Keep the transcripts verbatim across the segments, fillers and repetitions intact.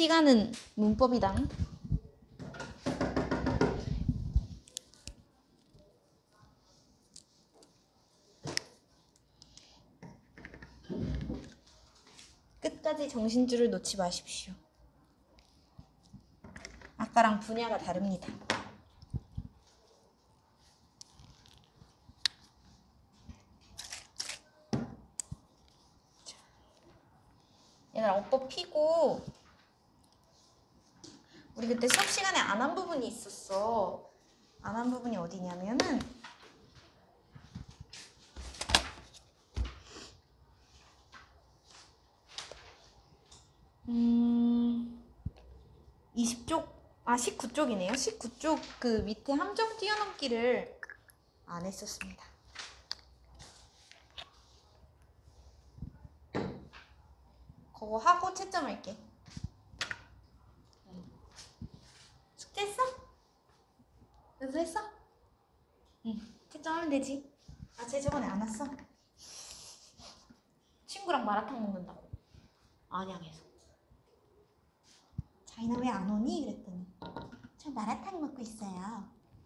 시간은 문법이당. 끝까지 정신줄을 놓지 마십시오. 아까랑 분야가 다릅니다. 얘들아, 오빠 피고 우리 그때 수업 시간에 안 한 부분이 있었어. 안 한 부분이 어디냐면은 음 이십 쪽, 아 십구 쪽이네요. 십구 쪽 그 밑에 함정 뛰어넘기를 안 했었습니다. 그거 하고 채점할게. 숙제했어? 연습했어? 응. 채점하면 되지. 아, 쟤 저번에 안 왔어. 친구랑 마라탕 먹는다고. 안양에서. 자기는 왜 안 오니? 그랬더니 저 마라탕 먹고 있어요.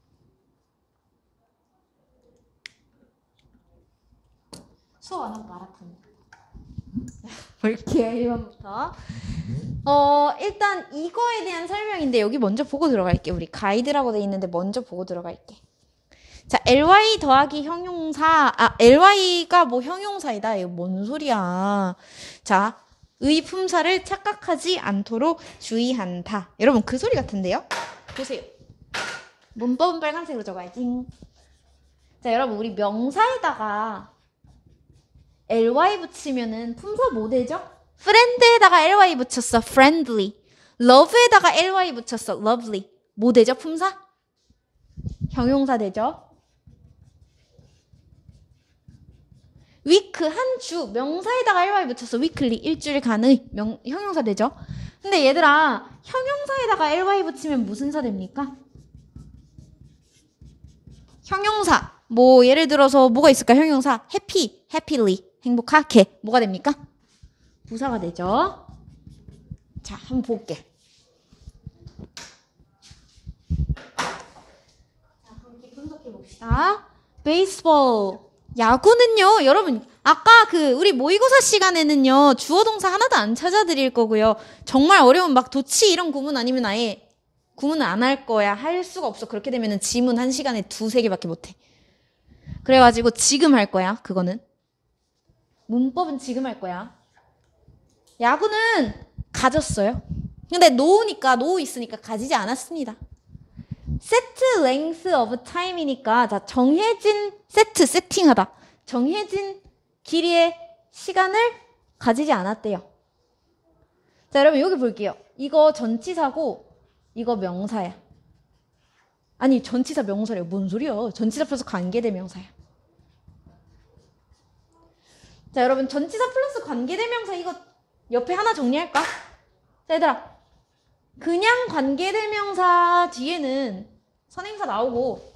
수업 안 하고 마라탕. 볼게요. 일 번부터. 어, 일단 이거에 대한 설명인데 여기 먼저 보고 들어갈게. 우리 가이드라고 돼 있는데 먼저 보고 들어갈게. 자, ly 더하기 형용사. 아, ly가 뭐 형용사이다. 이거 뭔 소리야. 자, 의품사를 착각하지 않도록 주의한다. 여러분 그 소리 같은데요? 보세요. 문법은 빨간색으로 적어야지. 자, 여러분 우리 명사에다가 ly 붙이면은 품사 뭐 되죠? friend에다가 ly 붙였어. friendly. love에다가 ly 붙였어. lovely. 뭐 되죠? 품사? 형용사 되죠? week 한 주. 명사에다가 ly 붙였어. weekly. 일주일간의 명, 형용사 되죠? 근데 얘들아, 형용사에다가 ly 붙이면 무슨 사 됩니까? 형용사. 뭐 예를 들어서 뭐가 있을까? 형용사. happy, happily. 행복하게. 뭐가 됩니까? 부사가 되죠. 자, 한번 볼게. 자, 함께 분석해 봅시다. 베이스볼. 야구는요, 여러분, 아까 그 우리 모의고사 시간에는요, 주어 동사 하나도 안 찾아드릴 거고요. 정말 어려운 막 도치 이런 구문 아니면 아예 구문을 안 할 거야. 할 수가 없어. 그렇게 되면은 지문 한 시간에 두세 개밖에 못 해. 그래가지고 지금 할 거야, 그거는. 문법은 지금 할 거야. 야구는 가졌어요. 근데 노우니까, 노우 있으니까 가지지 않았습니다. set length of time이니까, 자, 정해진, 세트, 세팅하다. 정해진 길이의 시간을 가지지 않았대요. 자, 여러분 여기 볼게요. 이거 전치사고, 이거 명사야. 아니, 전치사 명사래요. 뭔 소리야. 전치사 플러스 관계대명사야. 자, 여러분 전치사 플러스 관계대명사 이거 옆에 하나 정리할까? 자, 얘들아, 그냥 관계대명사 뒤에는 선행사 나오고,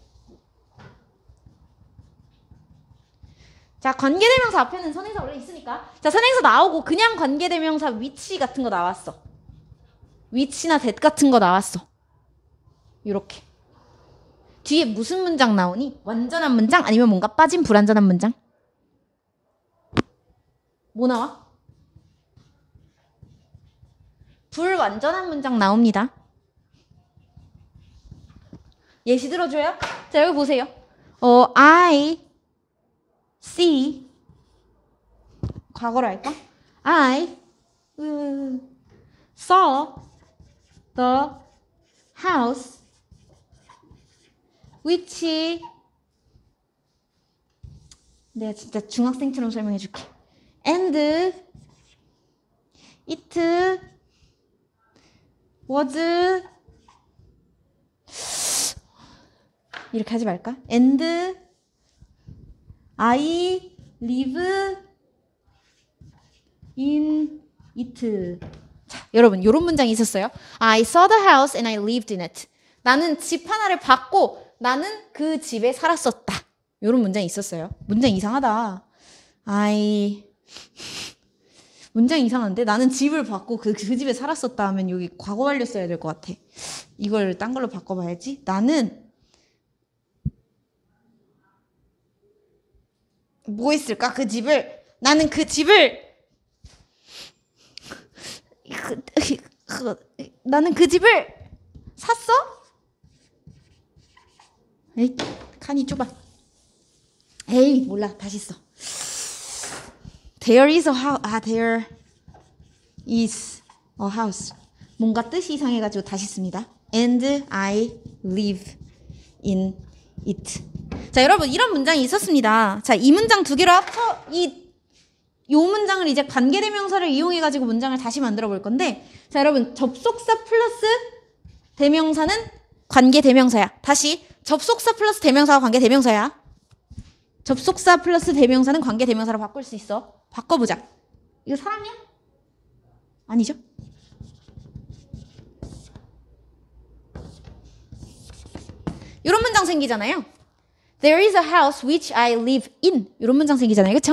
자, 관계대명사 앞에는 선행사 원래 있으니까, 자, 선행사 나오고 그냥 관계대명사 위치 같은 거 나왔어. 위치나 that 같은 거 나왔어. 요렇게. 뒤에 무슨 문장 나오니? 완전한 문장 아니면 뭔가 빠진 불완전한 문장? 뭐 나와? 불완전한 문장 나옵니다. 예시 들어줘요? 자, 여기 보세요. 어, I see. 과거로 할까? I uh, saw the house which, 내가 진짜 중학생처럼 설명해 줄게. And it was, 이렇게 하지 말까? And I live in it. 자, 여러분, 이런 문장이 있었어요. I saw the house and I lived in it. 나는 집 하나를 봤고 나는 그 집에 살았었다. 이런 문장이 있었어요. 문장 이상하다. I 문장 이상한데? 나는 집을 받고 그, 그 집에 살았었다 하면 여기 과거 완료 써야 될 것 같아. 이걸 딴 걸로 바꿔봐야지. 나는 뭐 했을까? 그 집을 나는 그 집을 그, 그, 나는 그 집을 샀어? 에이, 칸이 좁아. 에이, 몰라. 다시 써. There is a house. 아, there is a house. 뭔가 뜻이 이상해가지고 다시 씁니다. And I live in it. 자, 여러분 이런 문장이 있었습니다. 자, 이 문장 두 개로 합쳐 이, 요 문장을 이제 관계대명사를 이용해가지고 문장을 다시 만들어 볼 건데, 자, 여러분 접속사 플러스 대명사는 관계대명사야. 다시 접속사 플러스 대명사가 관계대명사야. 접속사 플러스 대명사는 관계대명사로 바꿀 수 있어. 바꿔보자. 이거 사람이야? 아니죠? 이런 문장 생기잖아요. There is a house which I live in. 이런 문장 생기잖아요. 그쵸?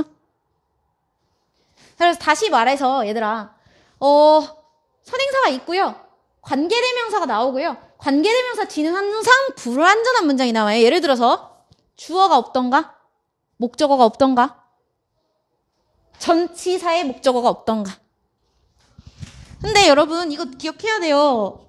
그래서 다시 말해서 얘들아, 어, 선행사가 있고요. 관계대명사가 나오고요. 관계대명사 뒤는 항상 불완전한 문장이 나와요. 예를 들어서 주어가 없던가? 목적어가 없던가? 전치사의 목적어가 없던가? 근데 여러분 이거 기억해야 돼요.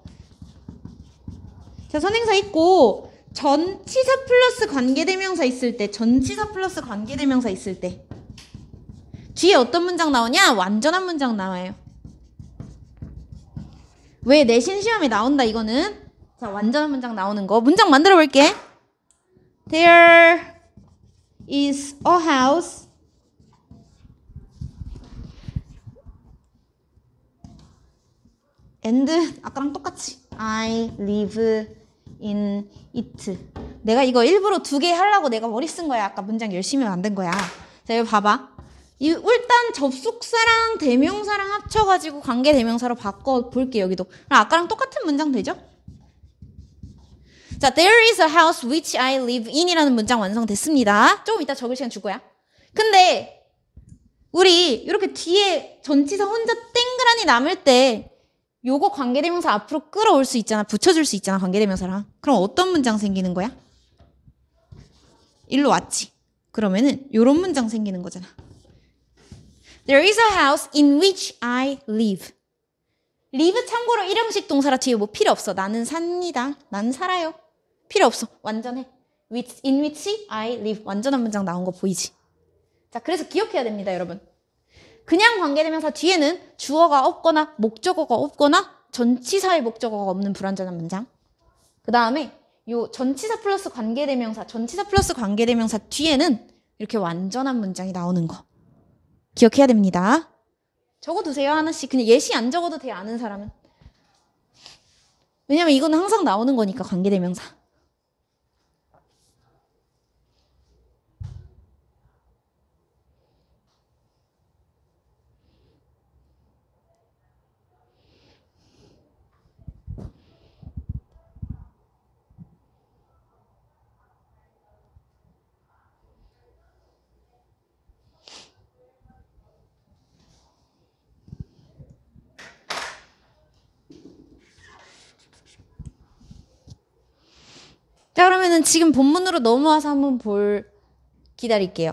자, 선행사 있고 전치사 플러스 관계대명사 있을 때, 전치사 플러스 관계대명사 있을 때 뒤에 어떤 문장 나오냐? 완전한 문장 나와요. 왜 내신 시험에 나온다 이거는? 자, 완전한 문장 나오는 거. 문장 만들어 볼게. There is a house and 아까랑 똑같이 I live in it. 내가 이거 일부러 두 개 하려고 내가 머리 쓴 거야. 아까 문장 열심히 만든 거야. 자, 여기 봐봐. 이 일단 접속사랑 대명사랑 합쳐가지고 관계대명사로 바꿔볼게. 여기도 아까랑 똑같은 문장 되죠? 자, there is a house which I live in 이라는 문장 완성됐습니다. 조금 이따 적을 시간 줄 거야. 근데 우리 이렇게 뒤에 전치사 혼자 땡그라니 남을 때 요거 관계대명사 앞으로 끌어올 수 있잖아. 붙여줄 수 있잖아. 관계대명사랑. 그럼 어떤 문장 생기는 거야? 일로 왔지. 그러면은 요런 문장 생기는 거잖아. There is a house in which I live. live 참고로 일형식 동사라 뒤에 뭐 필요 없어. 나는 삽니다. 나는 살아요. 필요 없어. 완전해. Which, in which I live. 완전한 문장 나온 거 보이지? 자, 그래서 기억해야 됩니다, 여러분. 그냥 관계대명사 뒤에는 주어가 없거나 목적어가 없거나 전치사의 목적어가 없는 불완전한 문장. 그 다음에 요 전치사 플러스 관계대명사, 전치사 플러스 관계대명사 뒤에는 이렇게 완전한 문장이 나오는 거. 기억해야 됩니다. 적어두세요, 하나씩. 그냥 예시 안 적어도 돼, 아는 사람은. 왜냐면 이거는 항상 나오는 거니까, 관계대명사. 자, 그러면은 지금 본문으로 넘어와서 한번 볼, 기다릴게요.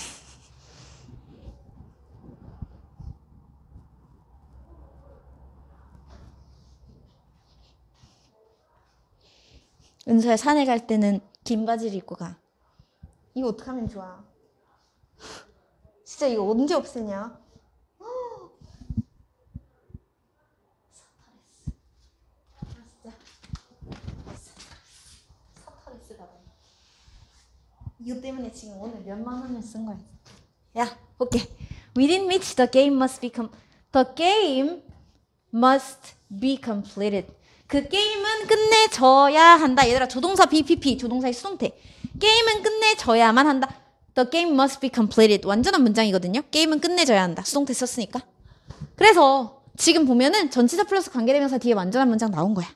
은서야, 산에 갈 때는 긴 바지를 입고 가. 이거 어떡하면 좋아? 진짜 이거 언제 없애냐? 이거 때문에 지금 오늘 몇만 원을 쓴 거야. 야, 볼게. Within which the game must be com- the game must be completed. 그 게임은 끝내져야 한다. 얘들아, 조동사 비피피, 조동사의 수동태. 게임은 끝내져야만 한다. The game must be completed. 완전한 문장이거든요. 게임은 끝내져야 한다. 수동태 썼으니까. 그래서 지금 보면은 전치사 플러스 관계대명사 뒤에 완전한 문장 나온 거야.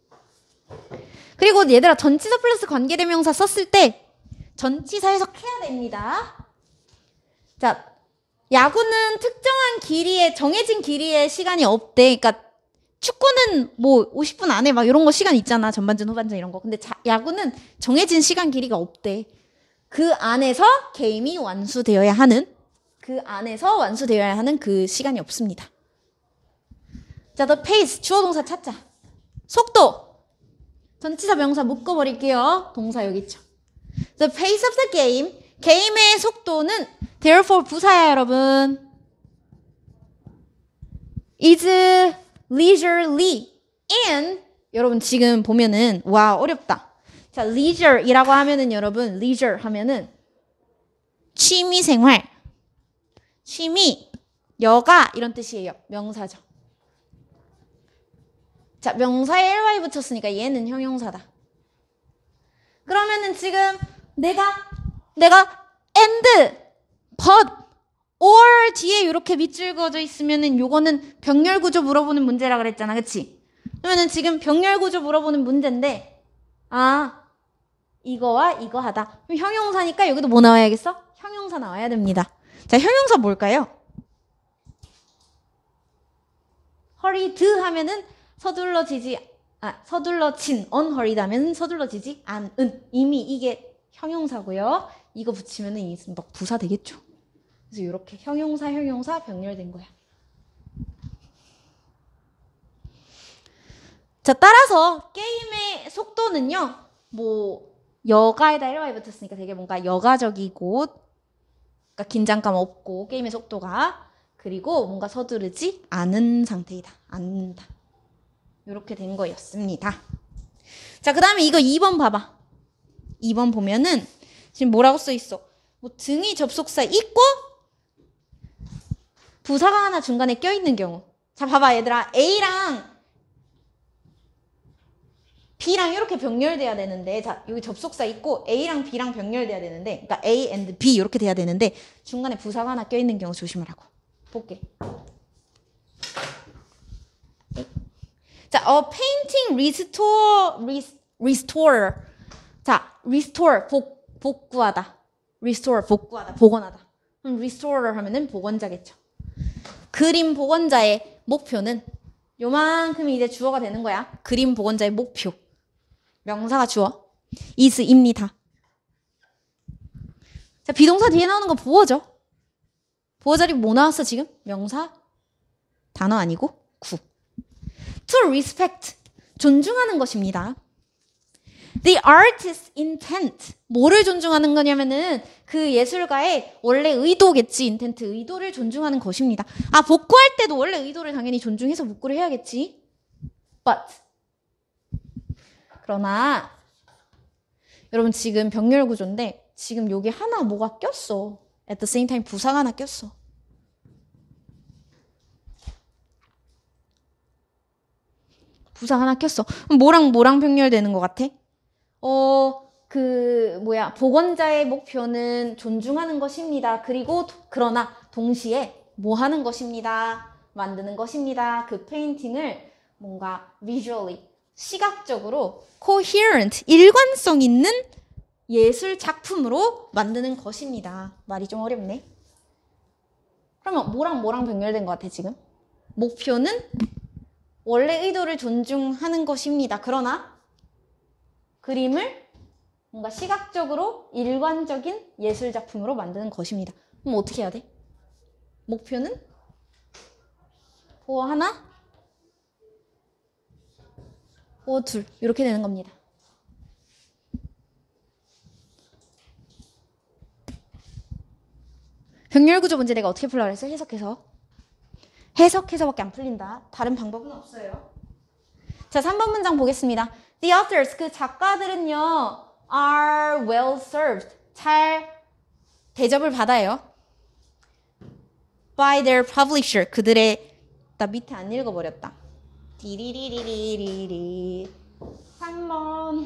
그리고 얘들아, 전치사 플러스 관계대명사 썼을 때 전치사 해석해야 됩니다. 자, 야구는 특정한 길이에, 정해진 길이의 시간이 없대. 그러니까 축구는 뭐 오십 분 안에 막 이런 거 시간 있잖아. 전반전, 후반전 이런 거. 근데 자, 야구는 정해진 시간 길이가 없대. 그 안에서 게임이 완수되어야 하는, 그 안에서 완수되어야 하는 그 시간이 없습니다. 자, the pace, 주어 동사 찾자. 속도. 전치사 명사 묶어버릴게요. 동사 여기 있죠. The pace of the game. 게임의 속도는 therefore 부사야, 여러분. is leisurely. and 여러분 지금 보면은 와 어렵다. 자, leisure이라고 하면은 여러분 leisure 하면은 취미 생활, 취미, 여가 이런 뜻이에요. 명사죠. 자, 명사에 ly 붙였으니까 얘는 형용사다. 그러면은 지금 내가 내가 and, but, or 뒤에 이렇게 밑줄 그어져 있으면은 요거는 병렬 구조 물어보는 문제라 그랬잖아, 그치? 그러면은 지금 병렬 구조 물어보는 문제인데, 아, 이거와 이거 하다. 그럼 형용사니까 여기도 뭐 나와야겠어? 형용사 나와야 됩니다. 자, 형용사 뭘까요? hurried 하면은 서둘러지지, 아, 서둘러진, unhurried 하면은 서둘러지지 않은. 이미 이게 형용사고요. 이거 붙이면은 이 막 부사 되겠죠. 그래서 이렇게 형용사, 형용사 병렬된 거야. 자, 따라서 게임의 속도는요, 뭐 여가에다 일와이 붙었으니까 되게 뭔가 여가적이고, 그러니까 긴장감 없고 게임의 속도가, 그리고 뭔가 서두르지 않은 상태이다. 않는다. 이렇게 된 거였습니다. 자, 그 다음에 이거 이 번 봐봐. 이 번 보면은 지금 뭐라고 써 있어? 뭐 등이 접속사 있고 부사가 하나 중간에 껴있는 경우. 자, 봐봐 얘들아. A랑 B랑 이렇게 병렬돼야 되는데, 자, 여기 접속사 있고 A랑 B랑 병렬돼야 되는데, 그러니까 A and B 이렇게 돼야 되는데 중간에 부사가 하나 껴있는 경우 조심하라고. 볼게. 자, a painting restore, restore. 자, restore, 복, 복구하다. restore, 복구하다, 복원하다. 그럼 restorer 하면은 복원자겠죠. 그림 복원자의 목표는 요만큼이 이제 주어가 되는 거야. 그림 복원자의 목표. 명사가 주어. is입니다. 자, 비동사 뒤에 나오는 거 보어죠. 보어 자리 뭐 나왔어 지금? 명사? 단어 아니고 구. To respect. 존중하는 것입니다. The artist's intent. 뭐를 존중하는 거냐면은 그 예술가의 원래 의도겠지. intent, 의도를 존중하는 것입니다. 아, 복구할 때도 원래 의도를 당연히 존중해서 복구를 해야겠지. But. 그러나 여러분 지금 병렬 구조인데 지금 여기 하나 뭐가 꼈어. At the same time 부사가 하나 꼈어. 부사 하나 꼈어. 그럼 뭐랑 뭐랑 병렬되는 것 같아? 어, 그 뭐야, 복원자의 목표는 존중하는 것입니다. 그리고 그러나 동시에 뭐 하는 것입니다. 만드는 것입니다. 그 페인팅을 뭔가 visually, 시각적으로 coherent, 일관성 있는 예술 작품으로 만드는 것입니다. 말이 좀 어렵네. 그러면 뭐랑 뭐랑 병렬된 것 같아 지금? 목표는 원래 의도를 존중하는 것입니다. 그러나 그림을 뭔가 시각적으로 일관적인 예술 작품으로 만드는 것입니다. 그럼 어떻게 해야 돼? 목표는 보어 하나, 보어 둘 이렇게 되는 겁니다. 병렬 구조 문제 내가 어떻게 풀려고 그랬어? 해석해서. 해석해서밖에 안 풀린다. 다른 방법은 없어요. 자, 삼 번 문장 보겠습니다. The authors, 그 작가들은요, are well served. 잘 대접을 받아요. by their publisher. 그들의, 나 밑에 안 읽어버렸다. 디리리리리리리. 삼 번.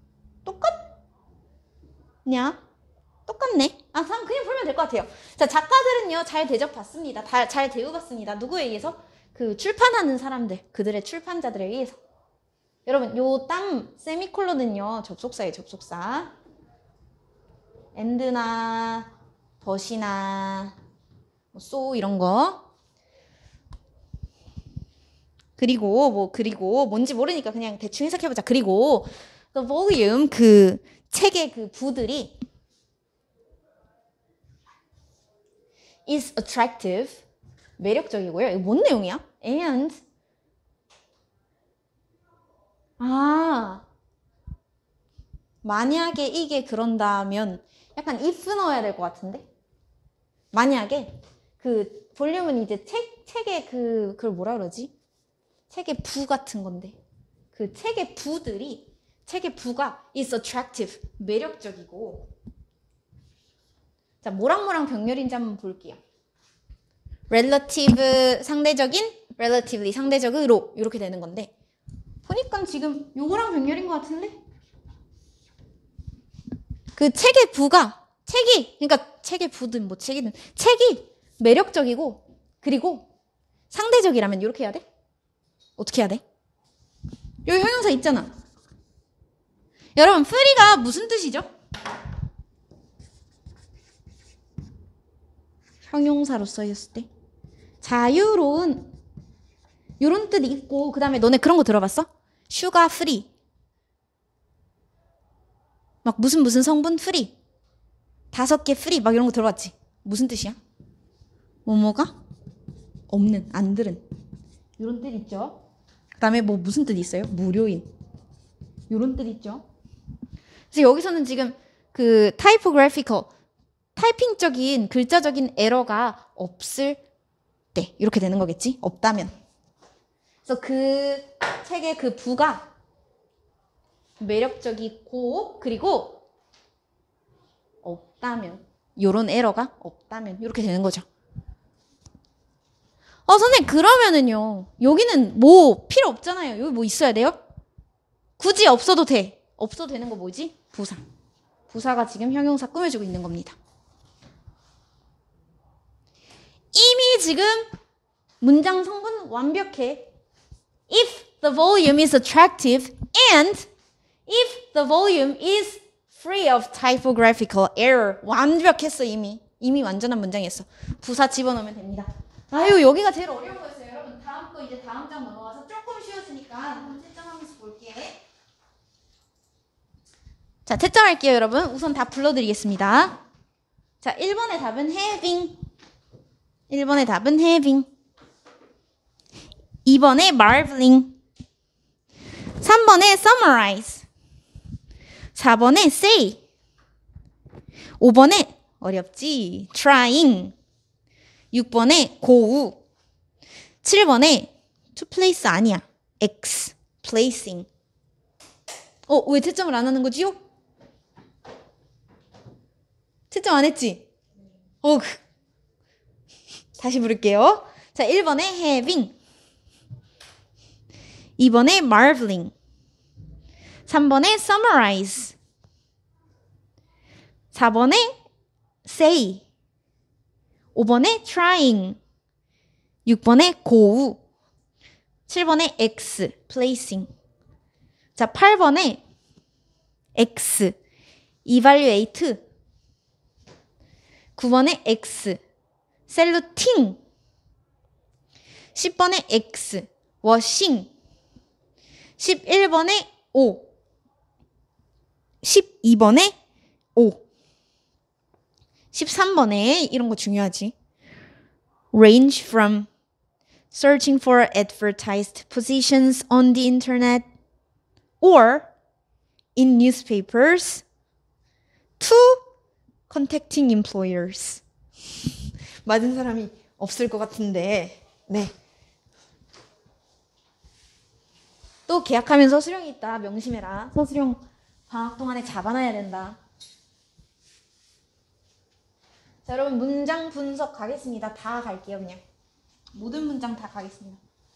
똑같냐? 똑같네. 아, 그냥 풀면 될 것 같아요. 자, 작가들은요, 잘 대접받습니다. 다, 잘 대우받습니다. 누구에 의해서? 그 출판하는 사람들, 그들의 출판자들에 의해서. 여러분, 요 땀, 세미콜론은요, 접속사예요, 접속사. and나, but이나, 뭐 so 이런 거. 그리고 뭐 그리고 뭔지 모르니까 그냥 대충 해석해보자. 그리고 the volume 그 책의 그 부들이 is attractive 매력적이고요. 이거 뭔 내용이야? and 아 만약에 이게 그런다면 약간 if 넣어야 될 것 같은데? 만약에 그 볼륨은 이제 책 책의 그 그걸 뭐라 그러지? 책의 부 같은 건데 그 책의 부들이 책의 부가 is attractive 매력적이고 자 모랑모랑 병렬인지 한번 볼게요. relative 상대적인 relatively 상대적으로 이렇게 되는 건데 보니까 지금 요거랑 병렬인 것 같은데 그 책의 부가 책이 그러니까 책의 부든 뭐 책이든 책이 매력적이고 그리고 상대적이라면 이렇게 해야 돼? 어떻게 해야 돼? 여기 형용사 있잖아. 여러분 free가 무슨 뜻이죠? 형용사로 써있을 때 자유로운 이런 뜻이 있고 그 다음에 너네 그런 거 들어봤어? 슈가 프리 막 무슨 무슨 성분 프리 다섯 개 프리 막 이런 거 들어봤지? 무슨 뜻이야? 뭐뭐가? 없는 안 들은 이런 뜻 있죠? 그 다음에 뭐 무슨 뜻 있어요? 무료인 이런 뜻 있죠? 그래서 여기서는 지금 그 typographical 타이핑적인 글자적인 에러가 없을 때 이렇게 되는 거겠지? 없다면 그래서 그 책의 그 부가 매력적이고 그리고 없다면 요런 에러가 없다면 이렇게 되는 거죠. 어 선생님 그러면은요 여기는 뭐 필요 없잖아요. 여기 뭐 있어야 돼요? 굳이 없어도 돼. 없어도 되는 거 뭐지? 부사. 부사가 지금 형용사 꾸며주고 있는 겁니다. 이미 지금 문장 성분 완벽해. If the volume is attractive and if the volume is free of typographical error. 완벽했어 이미. 이미 완전한 문장이었어. 부사 집어넣으면 됩니다. 아유 여기가 제일 어려운 거였어요. 여러분 다음 거 이제 다음 장 넘어가서 조금 쉬웠으니까 한번 채점하면서 볼게. 자 채점할게요 여러분. 우선 다 불러드리겠습니다. 자 일 번의 답은 having. 일 번의 답은 having. 이 번에 marveling. 삼 번에 summarize. 사 번에 say. 오 번에 어렵지 trying. 육 번에 go. 칠 번에 to place 아니야. x. placing. 어, 왜 채점을 안 하는 거지요? 채점 안 했지? 어, 다시 부를게요. 자, 일 번에 having. 이 번에 marveling. 삼 번에 summarize. 사 번에 say. 오 번에 trying. 육 번에 go. 칠 번에 x. placing. 자, 팔 번에 x. evaluate. 구 번에 x. saluting. 십 번에 x. washing. 십일 번에 O. 십이 번에 O. 십삼 번에 이런 거 중요하지. range from searching for advertised positions on the internet or in newspapers to contacting employers. 맞은 사람이 없을 것 같은데. 네. 또 계약하면 서술형이 있다. 명심해라. 서술형 방학 동안에 잡아놔야 된다. 자, 여러분 문장 분석 가겠습니다. 다 갈게요. 그냥 모든 문장 다 가겠습니다.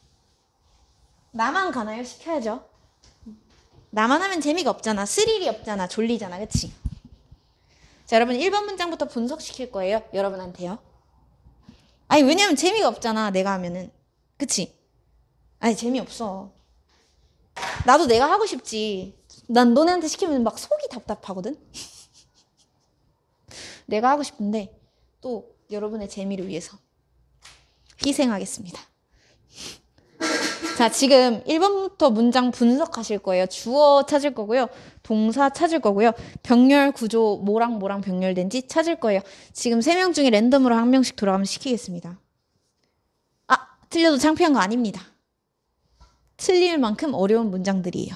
나만 가나요? 시켜야죠. 나만 하면 재미가 없잖아. 스릴이 없잖아. 졸리잖아. 그치? 자, 여러분 일 번 문장부터 분석시킬 거예요. 여러분한테요. 아니 왜냐면 재미가 없잖아. 내가 하면은. 그치? 아니 재미없어. 나도 내가 하고 싶지. 난 너네한테 시키면 막 속이 답답하거든. 내가 하고 싶은데 또 여러분의 재미를 위해서 희생하겠습니다. 자, 지금 일 번부터 문장 분석하실 거예요. 주어 찾을 거고요. 동사 찾을 거고요. 병렬 구조 뭐랑 뭐랑 병렬된지 찾을 거예요. 지금 세 명 중에 랜덤으로 한 명씩 돌아가면 시키겠습니다. 아, 틀려도 창피한 거 아닙니다. 틀릴 만큼 어려운 문장들이에요.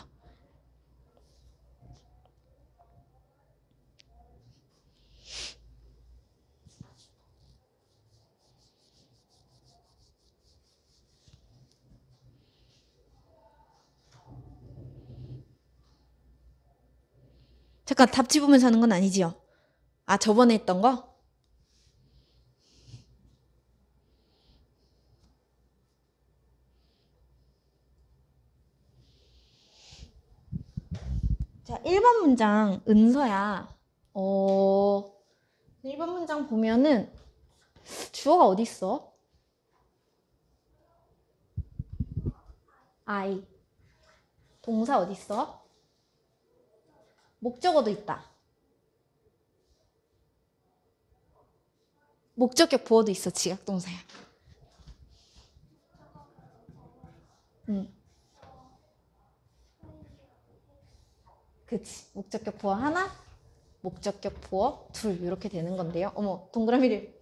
잠깐 답 집으면서 하는 건 아니지요? 아, 저번에 했던 거? 자, 일 번 문장 은서야. 어, 일 번 문장 보면은 주어가 어디 있어? I. 동사 어디 있어? 목적어도 있다. 목적격 보어도 있어. 지각동사야. 응. 그치. 목적격 보어 하나, 목적격 보어 둘 이렇게 되는 건데요. 어머, 동그라미를.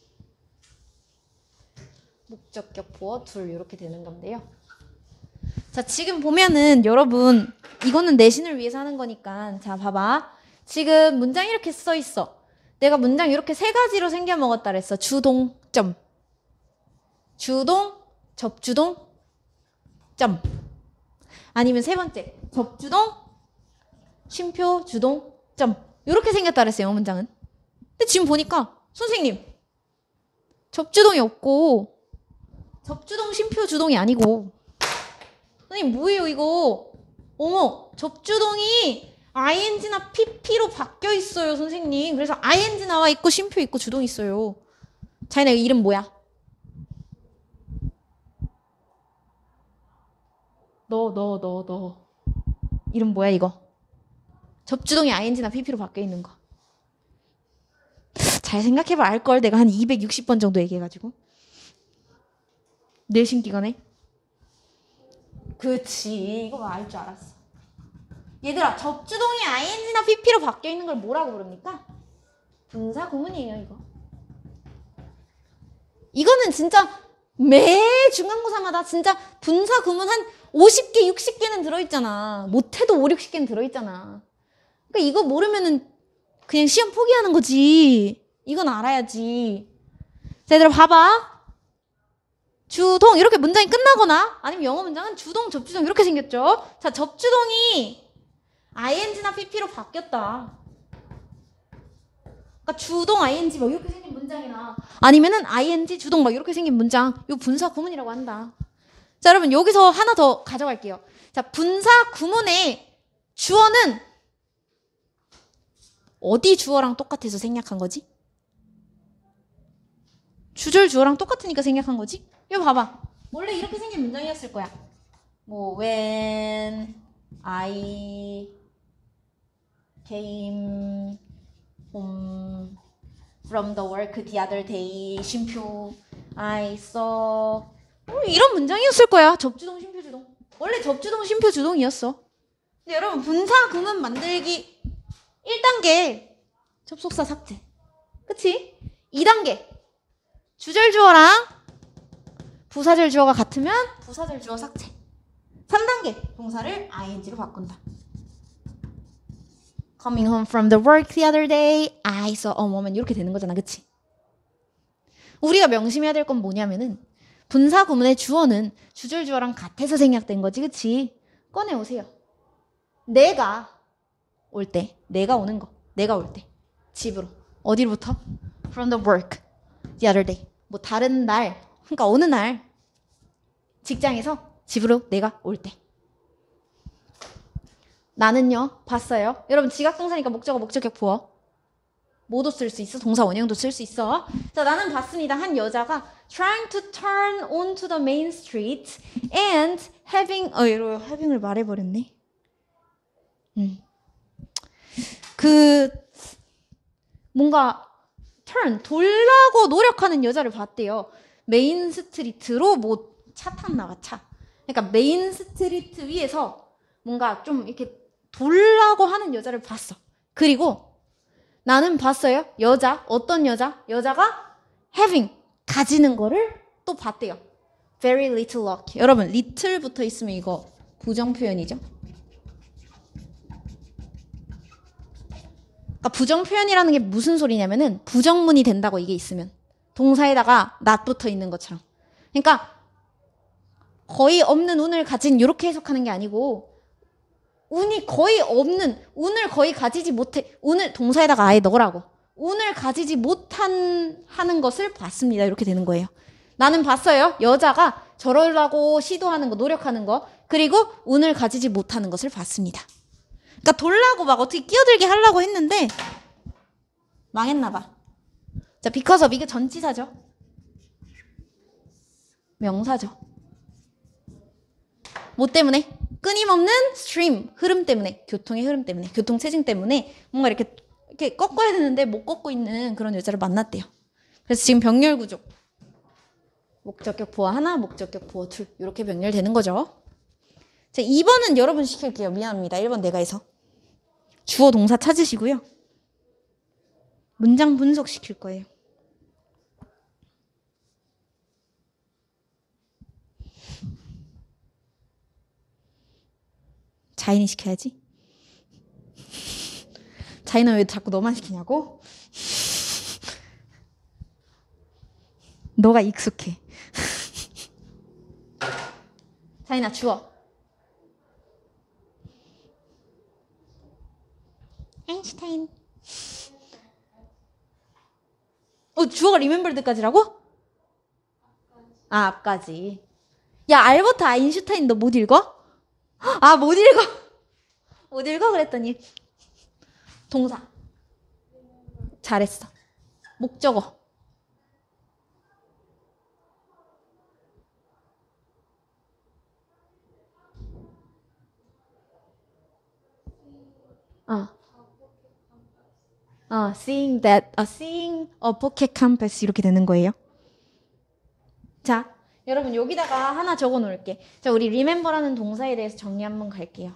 목적격 보어 둘 이렇게 되는 건데요. 자, 지금 보면은 여러분 이거는 내신을 위해서 하는 거니까 자, 봐봐. 지금 문장 이렇게 써 있어. 내가 문장 이렇게 세 가지로 생겨 먹었다 그랬어. 주동, 점. 주동, 접주동, 점. 아니면 세 번째, 접주동, 쉼표, 주동, 점. 이렇게 생겼다 그랬어요, 문장은. 근데 지금 보니까 선생님 접주동이 없고 접주동, 쉼표, 주동이 아니고 선생님 뭐예요 이거? 어머, 접주동이 아이엔지나 피피로 바뀌어 있어요, 선생님. 그래서 아이엔지 나와 있고 쉼표 있고 주동 있어요. 자기네 이름 뭐야? 너, 너, 너, 너. 이름 뭐야 이거? 접주동이 아이엔지나 피피로 바뀌어 있는 거. 잘 생각해봐. 알걸. 내가 한 이백육십 번 정도 얘기해가지고. 내신 기간에. 그치. 이거 알 줄 알았어. 얘들아, 접주동이 아이엔지나 피피로 바뀌어 있는 걸 뭐라고 부릅니까? 분사 구문이에요, 이거. 이거는 진짜 매 중간고사마다 진짜 분사 구문 한 오십 개, 육십 개는 들어있잖아. 못해도 오, 육십 개는 들어있잖아. 그러니까 이거 모르면은 그냥 시험 포기하는 거지. 이건 알아야지. 자, 얘들아 봐봐. 주동 이렇게 문장이 끝나거나 아니면 영어 문장은 주동, 접주동 이렇게 생겼죠. 자, 접주동이 아이엔지나 피피로 바뀌었다. 그러니까 주동 아이엔지 막 이렇게 생긴 문장이나 아니면은 아이엔지 주동 막 이렇게 생긴 문장, 요 분사 구문이라고 한다. 자, 여러분 여기서 하나 더 가져갈게요. 자, 분사 구문의 주어는 어디 주어랑 똑같아서 생략한 거지? 주절 주어랑 똑같으니까 생략한 거지? 이거 봐봐. 원래 이렇게 생긴 문장이었을 거야. 뭐 when I came home from the work the other day 쉼표 I saw 어, 이런 문장이었을 거야. 접주동, 쉼표, 주동. 원래 접주동, 쉼표, 주동이었어. 근데 여러분 분사 구문 만들기 일 단계 접속사 삭제. 그치? 이 단계 주절 주어랑 부사절 주어가 같으면 부사절 주어 삭제. 삼 단계 동사를 아이엔지로 바꾼다. Coming home from the work the other day I saw a woman 이렇게 되는 거잖아. 그치? 우리가 명심해야 될 건 뭐냐면은 분사 구문의 주어는 주절 주어랑 같아서 생략된 거지. 그치? 꺼내오세요. 내가 올 때, 내가 오는 거, 내가 올 때 집으로 어디로부터? From the work the other day 뭐 다른 날, 그러니까 어느 날 직장에서 집으로 내가 올 때 나는요 봤어요. 여러분 지각동사니까 목적어 목적격 부어 뭐도 쓸 수 있어. 동사 원형도 쓸 수 있어. 자, 나는 봤습니다. 한 여자가 trying to turn onto the main street and having 어 이러 having을 말해버렸네. 음. 그 뭔가 turn 돌라고 노력하는 여자를 봤대요. 메인 스트리트로 뭐 차 탔나 봐, 차. 그러니까 메인 스트리트 위에서 뭔가 좀 이렇게 돌라고 하는 여자를 봤어. 그리고 나는 봤어요. 여자, 어떤 여자? 여자가 having, 가지는 거를 또 봤대요. Very little luck. 여러분, little 붙어 있으면 이거 부정 표현이죠. 그러니까 부정 표현이라는 게 무슨 소리냐면은 부정문이 된다고 이게 있으면 동사에다가 not 붙어 있는 것처럼. 그러니까 거의 없는 운을 가진 이렇게 해석하는 게 아니고 운이 거의 없는, 운을 거의 가지지 못해, 운을 동사에다가 아예 넣으라고. 운을 가지지 못한 하는 것을 봤습니다. 이렇게 되는 거예요. 나는 봤어요. 여자가 저러려고 시도하는 거, 노력하는 거, 그리고 운을 가지지 못하는 것을 봤습니다. 그러니까 돌라고 막 어떻게 끼어들게 하려고 했는데 망했나 봐. 자, because of 이게 전치사죠. 명사죠. 뭐 때문에? 끊임없는 stream, 흐름 때문에, 교통의 흐름 때문에, 교통 체증 때문에 뭔가 이렇게 이렇게 꺾어야 되는데 못 꺾고 있는 그런 여자를 만났대요. 그래서 지금 병렬 구조. 목적격 보어 하나, 목적격 보어 둘. 이렇게 병렬되는 거죠. 자, 이 번은 여러분 시킬게요. 미안합니다. 일 번 내가 해서. 주어 동사 찾으시고요. 문장 분석 시킬 거예요. 자인이 시켜야지. 자인아 왜 자꾸 너만 시키냐고? 너가 익숙해. 자인아 주어. 아인슈타인. 어, 주어가 리멤버드까지라고? 아, 앞까지. 야, 알버트 아인슈타인 너 못 읽어? 아, 못 읽어. 못 읽어 그랬더니 동사. 잘했어. 목적어. 어. 어, seeing that, uh, seeing a pocket compass 이렇게 되는 거예요. 자, 여러분 여기다가 하나 적어 놓을게. 자, 우리 remember라는 동사에 대해서 정리 한번 갈게요.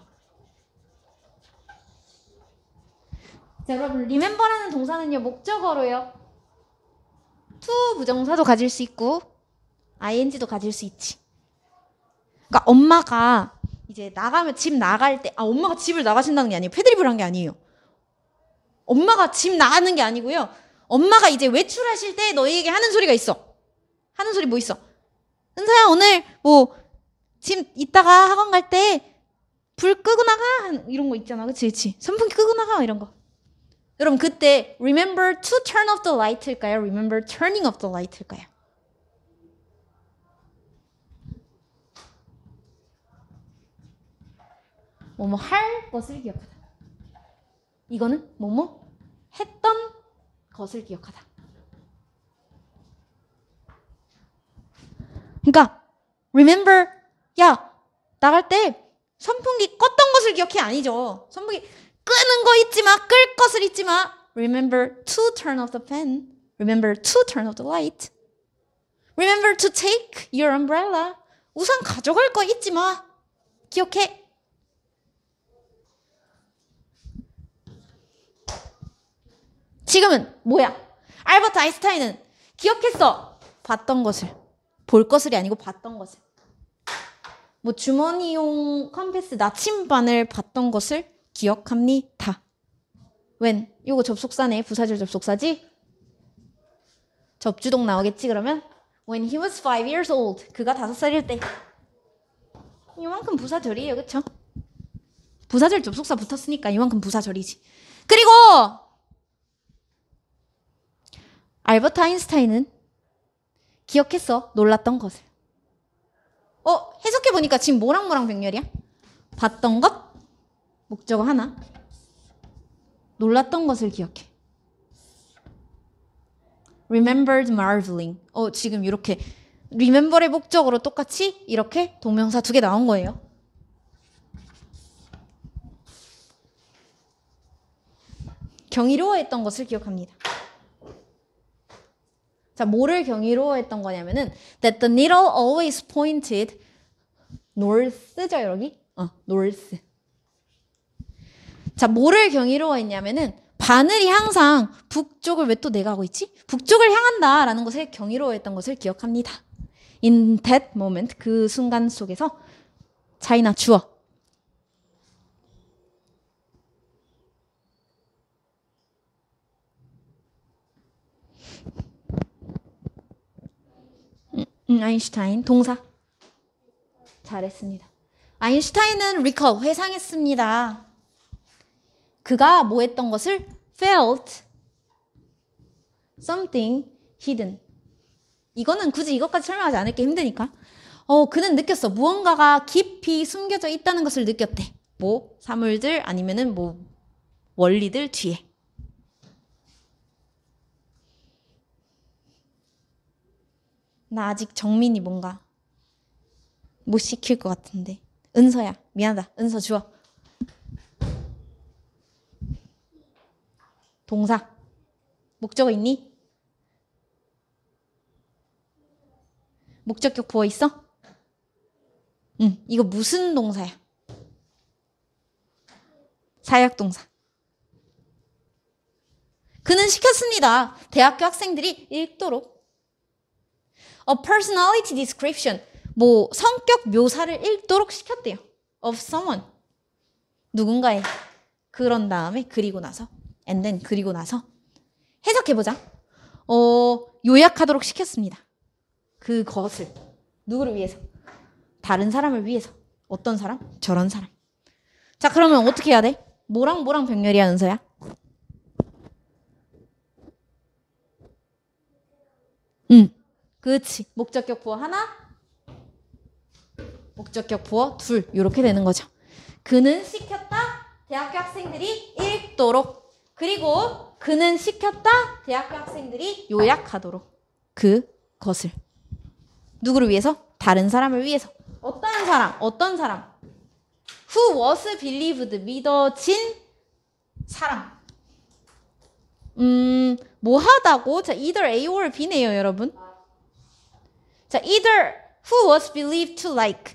자, 여러분 remember라는 동사는요 목적어로요. to 부정사도 가질 수 있고 ing도 가질 수 있지. 그러니까 엄마가 이제 나가면 집 나갈 때, 아 엄마가 집을 나가신다는 게 아니에요. 패드립을 한 게 아니에요. 엄마가 집 나가는 게 아니고요. 엄마가 이제 외출하실 때 너희에게 하는 소리가 있어. 하는 소리 뭐 있어? 은서야 오늘 뭐 집 이따가 학원 갈 때 불 끄고 나가 이런 거 있잖아. 그치 그치. 선풍기 끄고 나가 이런 거. 여러분 그때 remember to turn off the light일까요? remember turning off the light일까요? 뭐뭐 할 것을 기억하다. 이거는 뭐뭐 했던 것을 기억하다. 그러니까 remember 야 나갈 때 선풍기 껐던 것을 기억해 아니죠. 선풍기 끄는 거 잊지 마. 끌 것을 잊지 마. Remember to turn off the fan. Remember to turn off the light. Remember to take your umbrella. 우산 가져갈 거 잊지 마. 기억해. 지금은 뭐야? 알버트 아인슈타인은 기억했어. 봤던 것을. 볼 것을이 아니고 봤던 것을. 뭐 주머니용 컴패스 나침반을 봤던 것을 기억합니다. when? 요거 접속사네. 부사절 접속사지? 접주동 나오겠지 그러면? When he was five years old. 그가 다섯 살일 때. 이만큼 부사절이에요. 그쵸? 부사절 접속사 붙었으니까 이만큼 부사절이지. 그리고 알버트 아인슈타인은 기억했어. 놀랐던 것을. 어, 해석해보니까 지금 뭐랑 뭐랑 병렬이야? 봤던 것, 목적어 하나. 놀랐던 것을 기억해. remembered marveling. 어, 지금 이렇게 remember의 목적어로 똑같이 이렇게 동명사 두 개 나온 거예요. 경이로워했던 것을 기억합니다. 자, 자, 뭐를 경이로워했던 거냐면은 that the needle always pointed north죠, 여기? 어, north. 자, 뭐를 경이로워했냐면은 바늘이 항상 북쪽을 왜 또 내가 하고 있지? 북쪽을 향한다라는 것을 경이로워했던 것을 기억합니다. In that moment, 그 순간 속에서 차이나 주어. 음, 음, 아인슈타인 동사. 잘했습니다. 아인슈타인은 recall, 회상했습니다. 그가 뭐 했던 것을 felt something hidden. 이거는 굳이 이것까지 설명하지 않을게 힘드니까. 어, 그는 느꼈어. 무언가가 깊이 숨겨져 있다는 것을 느꼈대. 뭐 사물들 아니면은 뭐 원리들 뒤에. 나 아직 정민이 뭔가 못 시킬 것 같은데. 은서야, 미안하다. 은서 주워. 동사. 목적어 있니? 목적격 부어 있어? 응, 이거 무슨 동사야? 사역동사. 그는 시켰습니다. 대학교 학생들이 읽도록. A personality description. 뭐 성격 묘사를 읽도록 시켰대요. Of someone. 누군가의. 그런 다음에 그리고 나서. And then 그리고 나서. 해석해보자. 어, 요약하도록 시켰습니다. 그것을. 누구를 위해서? 다른 사람을 위해서. 어떤 사람? 저런 사람. 자, 그러면 어떻게 해야 돼? 뭐랑 뭐랑 병렬이야, 은서야? 응. 그렇지. 목적격 부어 하나, 목적격 부어 둘. 이렇게 되는 거죠. 그는 시켰다. 대학교 학생들이 읽도록. 그리고 그는 시켰다. 대학교 학생들이 요약하도록. 그것을. 누구를 위해서? 다른 사람을 위해서. 어떤 사람? 어떤 사람? Who was believed? 믿어진 사람. 음, 뭐 하다고? 자, either A or B네요, 여러분. 자, either who was believed to like.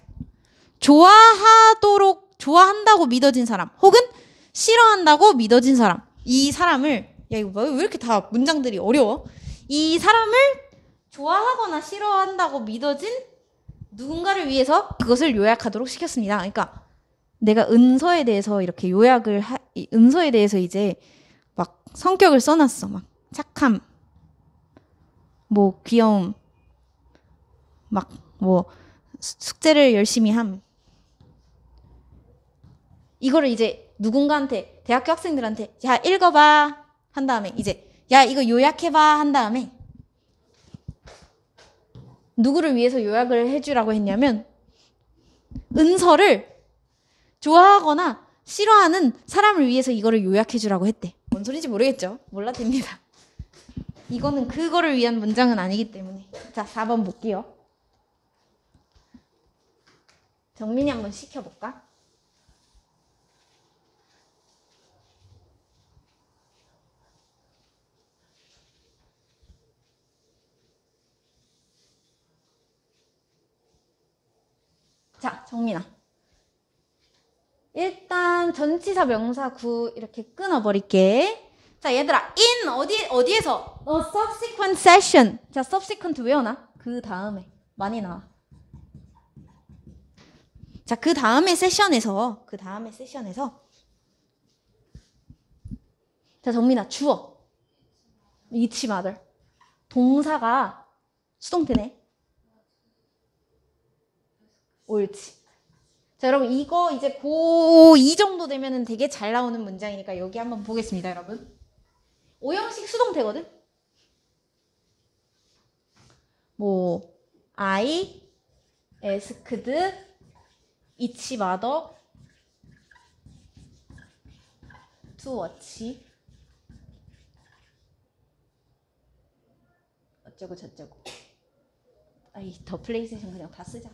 좋아하도록, 좋아한다고 믿어진 사람. 혹은 싫어한다고 믿어진 사람. 이 사람을, 야, 이거 왜 이렇게 다 문장들이 어려워? 이 사람을 좋아하거나 싫어한다고 믿어진 누군가를 위해서 그것을 요약하도록 시켰습니다. 그러니까 내가 은서에 대해서 이렇게 요약을, 하, 은서에 대해서 이제 막 성격을 써놨어. 막 착함, 뭐 귀여움, 막 뭐 숙제를 열심히 함. 이거를 이제 누군가한테, 대학교 학생들한테 야 읽어봐 한 다음에 이제 야 이거 요약해봐 한 다음에 누구를 위해서 요약을 해주라고 했냐면 은서를 좋아하거나 싫어하는 사람을 위해서 이거를 요약해주라고 했대. 뭔 소리인지 모르겠죠? 몰라됩니다. 이거는 그거를 위한 문장은 아니기 때문에. 자, 사 번 볼게요. 정민이 한번 시켜볼까? 자, 정민아. 일단 전치사 명사 구 이렇게 끊어버릴게. 자, 얘들아. in 어디, 어디에서? 어, subsequent session. 자, subsequent 외워놔. 그 다음에. 많이 나와. 자, 그 다음에 세션에서, 그 다음에 세션에서. 자, 정민아. 주어. each mother. 동사가 수동태네. 옳지. 자, 여러분 이거 이제 고이 정도 되면은 되게 잘 나오는 문장이니까 여기 한번 보겠습니다, 여러분. 오형식 수동태거든. 뭐 I asked each mother to watch. 어쩌고 저쩌고. 아이, 더 플레이스테이션 그냥 다 쓰자.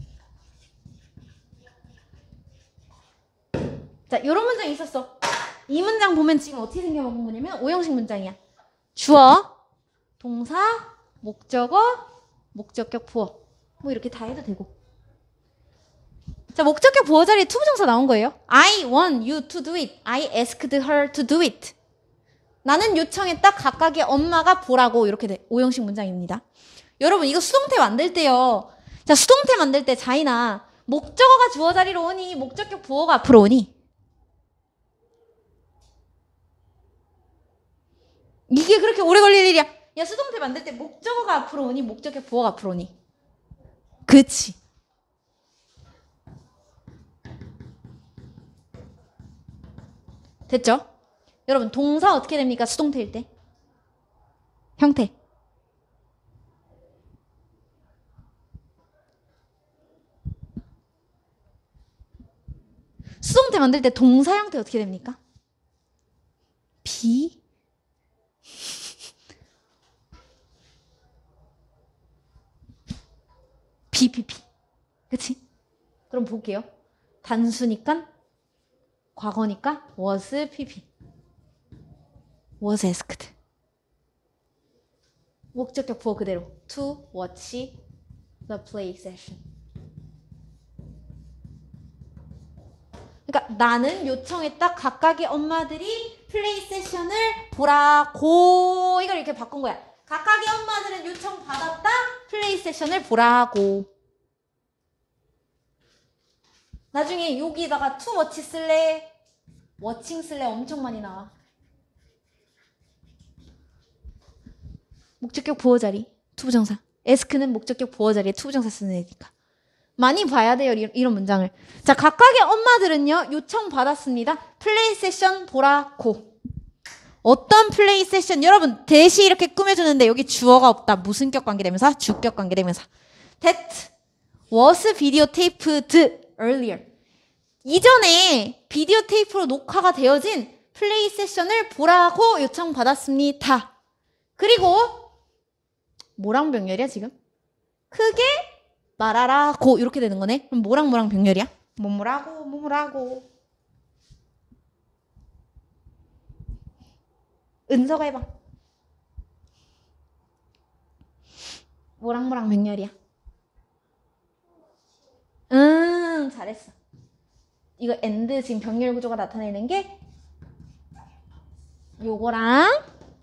자, 요런 문장이 있었어. 이 문장 보면 지금 어떻게 생겨먹은 거냐면 오형식 문장이야. 주어, 동사, 목적어, 목적격 부어. 뭐 이렇게 다 해도 되고. 자, 목적격 부어 자리에 투부정사 나온 거예요. I want you to do it. I asked her to do it. 나는 요청했다. 각각의 엄마가 보라고. 이렇게 돼. 오형식 문장입니다. 여러분 이거 수동태 만들 때요. 자, 수동태 만들 때 자이나 목적어가 주어 자리로 오니 목적격 부어가 앞으로 오니? 이게 그렇게 오래 걸릴 일이야. 야, 수동태 만들 때 목적어가 앞으로 오니 목적격 부어가 앞으로 오니? 그치. 됐죠? 여러분 동사 어떻게 됩니까? 수동태일 때? 형태. 수동태 만들 때 동사 형태 어떻게 됩니까? 비? 비피피. 그치? 그럼 볼게요. 단수니까 과거니까 was pp. was asked. 목적격 부어 그대로. to watch the play session. 그러니까 나는 요청했다. 각각의 엄마들이 플레이 세션을 보라고. 이걸 이렇게 바꾼 거야. 각각의 엄마들은 요청 받았다. 플레이 세션을 보라고. 나중에 여기다가 to watch 쓸래? 워칭 쓸래? 엄청 많이 나와. 목적격 부어 자리 투부정사. ask는 목적격 부어 자리에 투부정사 쓰는 애니까. 많이 봐야 돼요. 이런 문장을. 자, 각각의 엄마들은요. 요청 받았습니다. 플레이 세션 보라고. 어떤 플레이 세션? 여러분 대시 이렇게 꾸며주는데 여기 주어가 없다. 무슨 격 관계대명사? 주격 관계대명사. That was videotaped earlier. 이전에 비디오 테이프로 녹화가 되어진 플레이 세션을 보라고 요청받았습니다. 그리고 뭐랑 병렬이야 지금? 크게 말하라고 이렇게 되는 거네. 그럼 뭐랑 뭐랑 병렬이야? 뭐뭐라고 뭐뭐라고. 은서가 해봐. 뭐랑 뭐랑 병렬이야? 음, 잘했어. 이거 and 지금 병렬 구조가 나타내는 게 요거랑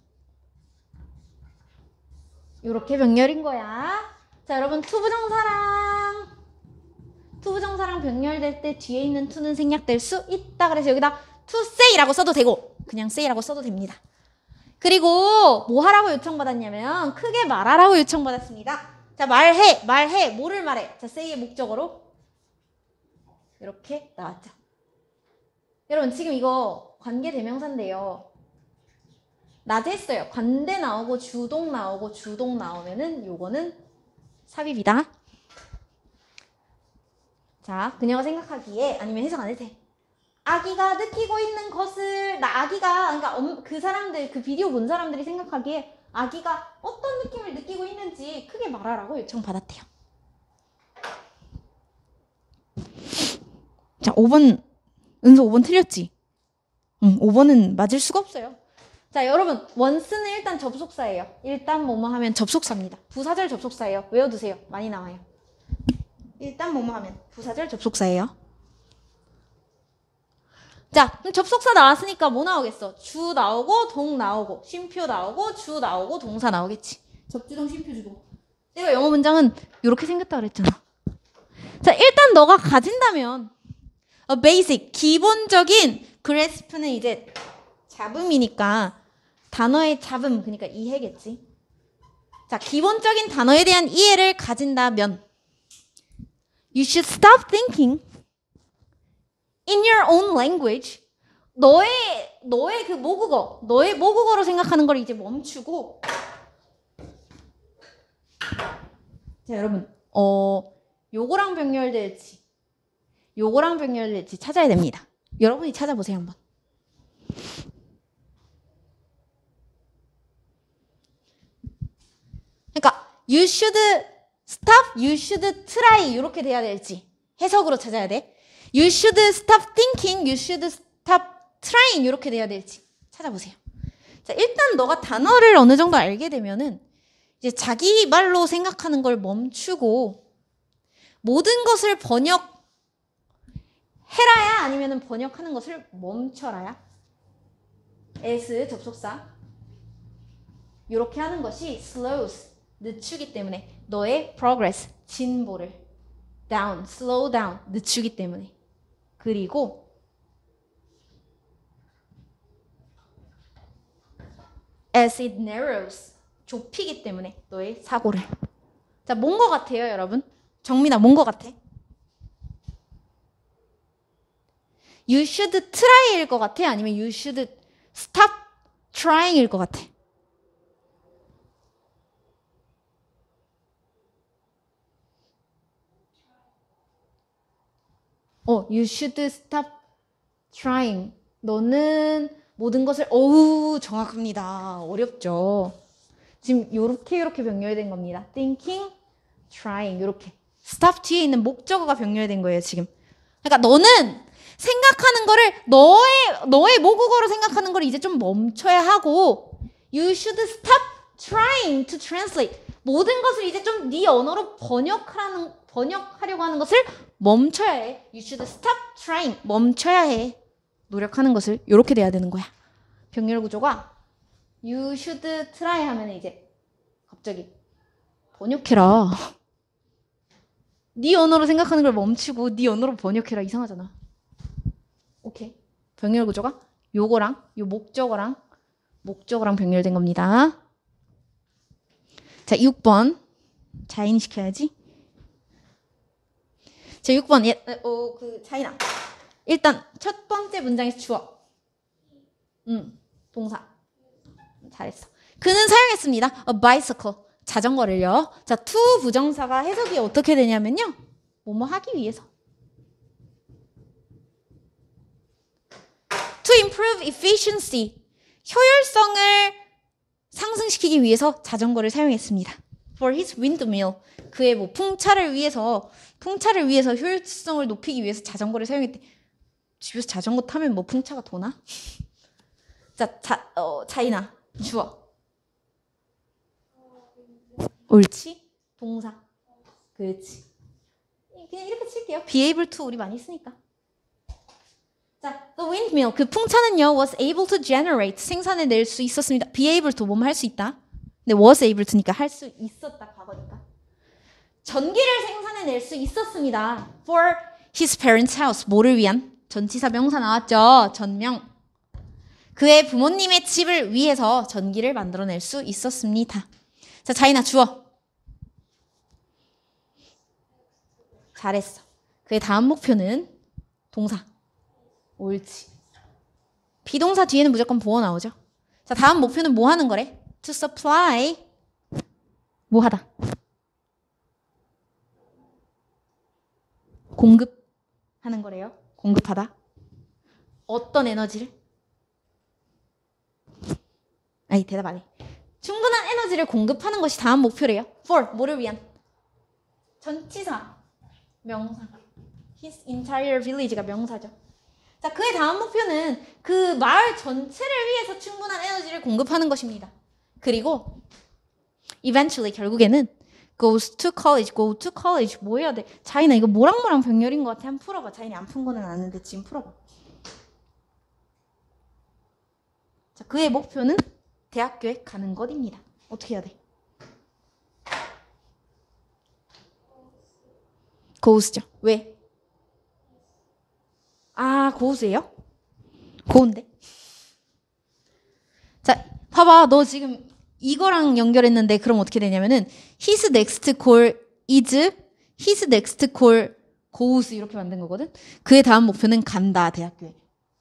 요렇게 병렬인 거야. 자, 여러분 투부정사랑 투부정사랑 병렬될 때 뒤에 있는 to는 생략될 수 있다. 그래서 여기다 to say라고 써도 되고 그냥 say라고 써도 됩니다. 그리고 뭐 하라고 요청받았냐면 크게 말하라고 요청받았습니다. 자, 말해, 말해, 뭐를 말해? 자, say의 목적어로 이렇게 나왔죠. 여러분 지금 이거 관계대명사인데요. 낮에 했어요. 관대 나오고 주동 나오고 주동 나오면은 요거는 삽입이다. 자, 그녀가 생각하기에 아니면 해석 안 해도 돼. 아기가 느끼고 있는 것을 나 아기가 그러니까 엄, 그 사람들 그 비디오 본 사람들이 생각하기에 아기가 어떤 느낌을 느끼고 있는지 크게 말하라고 요청받았대요. 자, 오 번 은서 오 번 틀렸지? 응, 오 번은 맞을 수가 없어요. 자, 여러분 원스는 일단 접속사예요. 일단 뭐뭐 하면 접속사입니다. 부사절 접속사예요. 외워두세요. 많이 나와요. 일단 뭐뭐 하면 부사절 접속사예요. 자, 그럼 접속사 나왔으니까 뭐 나오겠어? 주 나오고 동 나오고 쉼표 나오고 주 나오고 동사 나오겠지. 접주동 쉼표 주동. 내가 영어 문장은 이렇게 생겼다 그랬잖아. 자, 일단 너가 가진다면 a basic 기본적인 grasp는 이제 잡음이니까 단어의 잡음 그러니까 이해겠지. 자, 기본적인 단어에 대한 이해를 가진다면 you should stop thinking in your own language. 너의 너의 그 모국어, 너의 모국어로 생각하는 걸 이제 멈추고. 자, 여러분, 어 요거랑 병렬될지, 요거랑 병렬될지 찾아야 됩니다. 여러분이 찾아보세요 한번. 그러니까 you should stop, you should try 이렇게 돼야 될지 해석으로 찾아야 돼. You should stop thinking, you should stop trying 이렇게 돼야 될지 찾아보세요. 자, 일단 너가 단어를 어느 정도 알게 되면은 이제 자기 말로 생각하는 걸 멈추고 모든 것을 번역해라야 아니면 번역하는 것을 멈춰라야. as 접속사. 이렇게 하는 것이 slows, 늦추기 때문에 너의 progress, 진보를 down, slow down, 늦추기 때문에. 그리고 as it narrows, 좁히기 때문에 너의 사고를. 자, 뭔 거 같아요, 여러분? 정민아, 뭔 거 같아? You should try일 것 같아? 아니면 you should stop trying일 것 같아? 어, you should stop trying. 너는 모든 것을, 어우, 정확합니다. 어렵죠? 지금 요렇게 요렇게 병렬된 겁니다. thinking, trying, 요렇게. stop 뒤에 있는 목적어가 병렬된 거예요, 지금. 그러니까 너는 생각하는 거를, 너의, 너의 모국어로 생각하는 걸 이제 좀 멈춰야 하고, you should stop trying to translate. 모든 것을 이제 좀 네 언어로 번역하는, 번역하려고 하는 것을 멈춰야 해. You should stop trying. 멈춰야 해. 노력하는 것을 이렇게 돼야 되는 거야. 병렬 구조가 you should try 하면 이제 갑자기 번역해라. 네 언어로 생각하는 걸 멈추고 네 언어로 번역해라. 이상하잖아. 오케이. 병렬 구조가 요거랑 요 목적어랑 목적어랑 병렬된 겁니다. 자, 육 번 자인 시켜야지. 자, 육 번 예, 어, 그 자인아. 일단 첫 번째 문장에서 주어. 음, 동사. 잘했어. 그는 사용했습니다. A bicycle. 자전거를요. 자, to 부정사가 해석이 어떻게 되냐면요. 뭐뭐 하기 위해서. To improve efficiency. 효율성을 상승시키기 위해서 자전거를 사용했습니다. For his windmill. 그의 뭐 풍차를 위해서 풍차를 위해서 효율성을 높이기 위해서 자전거를 사용했대. 집에서 자전거 타면 뭐 풍차가 도나? 자, 자, 어, 자인아, 주어. 옳지? 동사. 그렇지. 그냥 이렇게 칠게요. be able to 우리 많이 쓰니까. 자, the windmill. 그 풍차는요, was able to generate. 생산해 낼 수 있었습니다. be able to 뭐뭐 할 수 있다. 근데 was able to니까 할 수 있었다. 과거니까. 전기를 생산해 낼 수 있었습니다. For his parents' house. 뭐를 위한? 전치사 명사 나왔죠. 전명. 그의 부모님의 집을 위해서 전기를 만들어낼 수 있었습니다. 자, 자인아 주어. 잘했어. 그의 다음 목표는 동사. 옳지. 비동사 뒤에는 무조건 보어 나오죠. 자, 다음 목표는 뭐 하는 거래? To supply. 뭐 하다. 공급하는 거래요. 공급하다. 어떤 에너지를? 아니, 대답 안 해. 충분한 에너지를 공급하는 것이 다음 목표래요. For, 뭐를 위한? 전치사, 명사. His entire village가 명사죠. 자, 그의 다음 목표는 그 마을 전체를 위해서 충분한 에너지를 공급하는 것입니다. 그리고 eventually, 결국에는 goes to college, go to college. 뭐 해야 돼? 자인아, 이거 뭐랑 뭐랑 병렬인 것 같아? 한번 풀어봐. 자인이 안 푼 거는 아는데 지금 풀어봐. 자, 그의 목표는 대학교에 가는 것입니다. 어떻게 해야 돼? goes죠. 왜? 아, goes예요? 고운데? 자, 봐봐. 너 지금 이거랑 연결했는데 그럼 어떻게 되냐면은 his next goal is his next goal goes 이렇게 만든 거거든. 그의 다음 목표는 간다. 대학교에.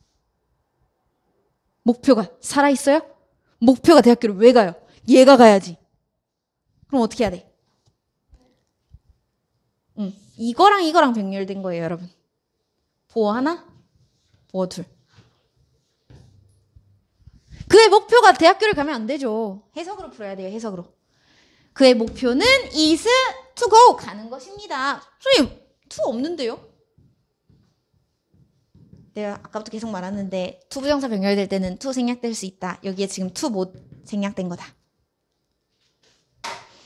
목표가 살아있어요? 목표가 대학교를 왜 가요? 얘가 가야지. 그럼 어떻게 해야 돼? 응. 이거랑 이거랑 병렬된 거예요, 여러분. 보어 하나, 보어 둘. 그의 목표가 대학교를 가면 안 되죠. 해석으로 풀어야 돼요, 해석으로. 그의 목표는 is to go, 가는 것입니다. 선생님, to 없는데요? 내가 아까부터 계속 말했는데 to 부정사 병렬될 때는 to 생략될 수 있다. 여기에 지금 to 못 생략된 거다.